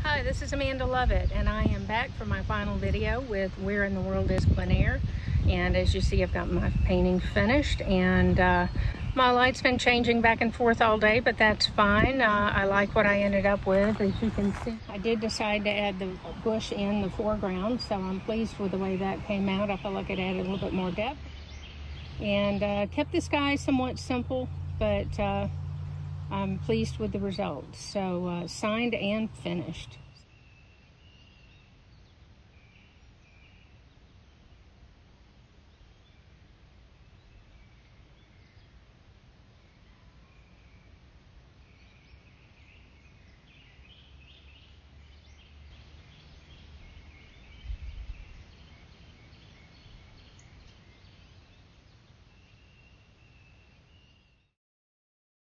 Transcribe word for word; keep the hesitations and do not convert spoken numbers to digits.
Hi, this is Amanda Lovett, and I am back for my final video with Where in the World is Plein Air. And as you see, I've got my painting finished, and uh, my light's been changing back and forth all day, but that's fine. Uh, I like what I ended up with. As you can see, I did decide to add the bush in the foreground, so I'm pleased with the way that came out. I felt like it added a little bit more depth, and uh, kept the sky somewhat simple, but uh, I'm pleased with the results. So uh, signed and finished.